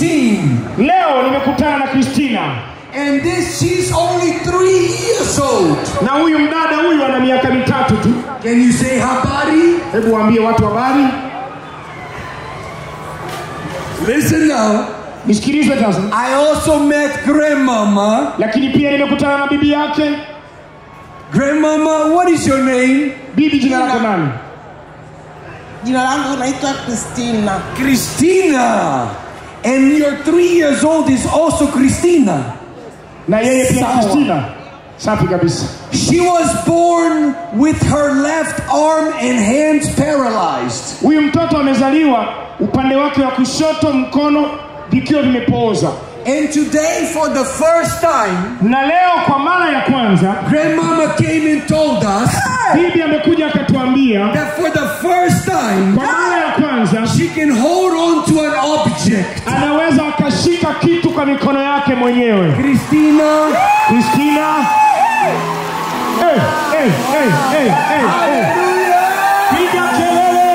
Christine. Leo nimekutana na Christina. And she's only 3 years old. Na huyu mdada huyu ana miaka 3 tu. Can you say habari? Hebu waambie watu habari. Listen now. Nisikilize sasa. I also met grandmama. Lakini pia nimekutana na bibi yake. Grandmama, what is your name? Bibi, jina lako nani? Jina langu naitwa Christina. Christina. And your 3 years old is also Christina. Na yeye pia Christina. Safi kabisa. She was born with her left arm and hands paralyzed. Huyu mtoto amezaliwa upande wake wa kushoto mkono vikiwa vimepooza. And today for the first time, na leo kwa mara ya kwanza, grandmama came and told us, bibi amekuja akatuambia that for the first time, kwa mara ya kwanza, she can hold on to an object. Anaweza akashika kitu kwa mikono yake mwenyewe. Christina. Piga kelele.